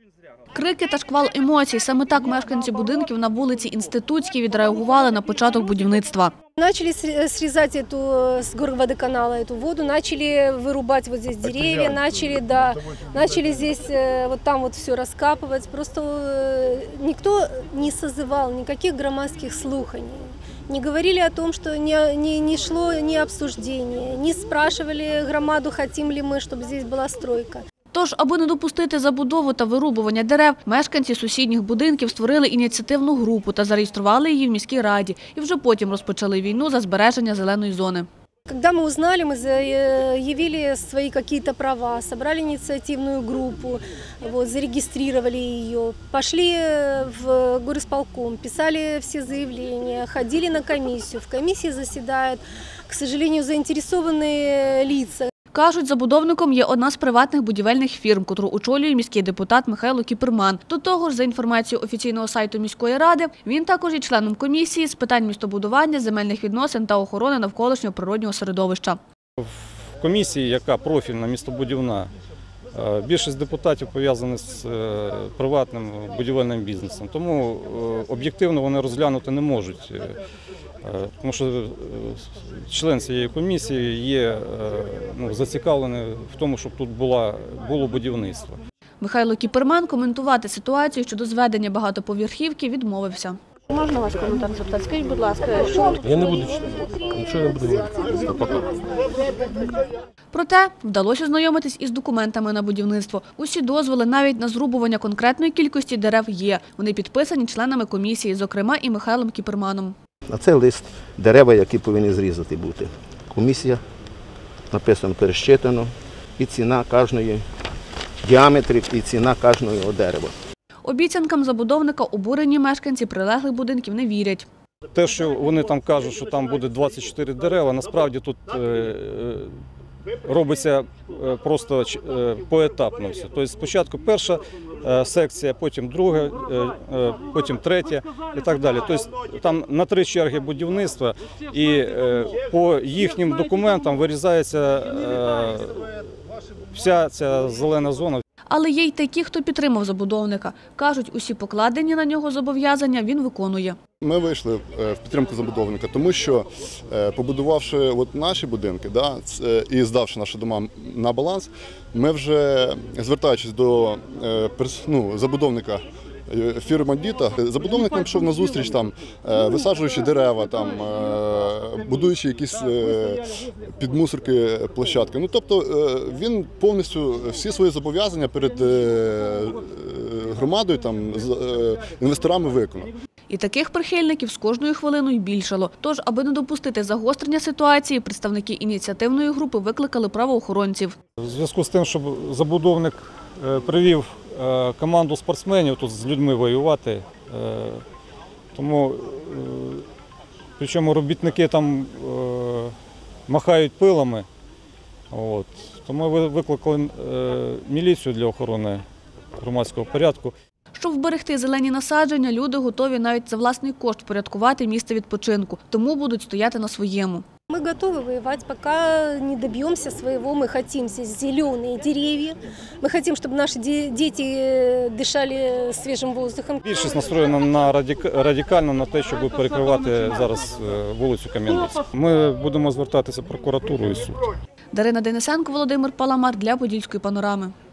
Крики та шквал емоцій. Саме так мешканці будинків на вулиці Інститутській відреагували на початок будівництва. Начали срезать с горводоканала эту воду, начали вырубать вот здесь деревья, начали здесь вот там вот все раскапывать. Просто никто не созывал никаких громадских слуханий. Не говорили о том, что не шло ни обсуждение, не спрашивали громаду, хотим ли мы, чтобы здесь была стройка. Тож, аби не допустити забудову та вирубування дерев, мешканці сусідніх будинків створили ініціативну групу та зареєстрували її в міській раді. І вже потім розпочали війну за збереження зеленої зони. Когда мы узнали, мы заявили свои какие-то права, собрали инициативную группу, вот, зарегистрировали ее, пошли в горисполком, писали все заявления, ходили на комиссию. В комиссии заседают, к сожалению, заинтересованные лица. Кажуть, забудовником є одна з приватних будівельних фірм, котру очолює міський депутат Михайло Кіперман. До того ж, за інформацією офіційного сайту міської ради, він також є членом комісії з питань містобудування, земельних відносин та охорони навколишнього природнього середовища. В комісії, яка профільна містобудівна, більшість депутатів пов'язані з приватним будівельним бізнесом. Тому об'єктивно вони розглянути не можуть. Тому що член цієї комісії є зацікавлений в тому, щоб тут було будівництво. Михайло Кіперман коментувати ситуацію щодо зведення багатоповерхівки відмовився. Можна ваш коментар запитати? Скажіть, будь ласка, що? Я не буду читати, нічого не буду говорити. Проте вдалося ознайомитись із документами на будівництво. Усі дозволи навіть на зрубування конкретної кількості дерев є. Вони підписані членами комісії, зокрема і Михайлом Кіперманом. А це лист дерева, які повинні зрізати бути. Комісія, написано, пересчитано, і ціна кожної діаметрів, і ціна кожного дерева. Обіцянкам забудовника обурені мешканці прилеглих будинків не вірять. Те, що вони там кажуть, що там буде 24 дерева, насправді тут робиться просто поетапно все. Тобто спочатку перша секція, потім друга, потім третя і так далі. Тобто там на 3 черги будівництва і по їхнім документам вирізається вся ця зелена зона. Але є й такі, хто підтримав забудовника. Кажуть, усі покладені на нього зобов'язання він виконує. Ми вийшли в підтримку забудовника, тому що побудувавши наші будинки і здавши наші дома на баланс, ми вже, звертаючись до забудовника фірми «Діта», забудовник нам пішов на зустріч, висаджуючи дерева, будуючи якісь під мусорки площадки. Тобто він повністю всі свої зобов'язання перед громадою, інвесторами виконав. І таких прихильників з кожною хвилиною більшало. Тож, аби не допустити загострення ситуації, представники ініціативної групи викликали правоохоронців. У зв'язку з тим, щоб забудовник привів команду спортсменів тут з людьми воювати, тому причому робітники там махають пилами, тому викликали міліцію для охорони громадського порядку. Щоб вберегти зелені насадження, люди готові навіть за власний кошт впорядкувати місце відпочинку, тому будуть стояти на своєму. Мы готовы воевать, пока не добьемся своего. Мы хотим здесь зеленые деревья. Мы хотим, чтобы наши дети дышали свежим воздухом. Більшість настроєна радикально на те, щоб перекривати зараз вулицю Кам'янецьку. Ми будемо звертатися в прокуратуру і суд. Дарина Денисенко, Володимир Паламар для Подільської панорами.